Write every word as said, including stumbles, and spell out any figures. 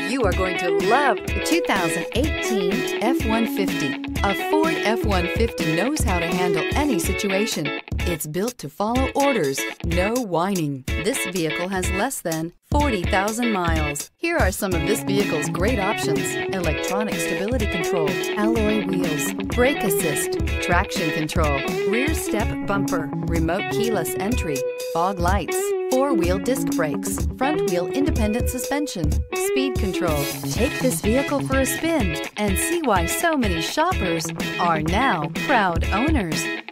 You are going to love the two thousand eighteen F one fifty. A Ford F one fifty knows how to handle any situation. It's built to follow orders, no whining. This vehicle has less than forty thousand miles. Here are some of this vehicle's great options: electronic stability control, alloy wheels, brake assist, traction control, rear step bumper, remote keyless entry, fog lights, four-wheel disc brakes, front-wheel independent suspension, speed control. Take this vehicle for a spin and see why so many shoppers are now proud owners.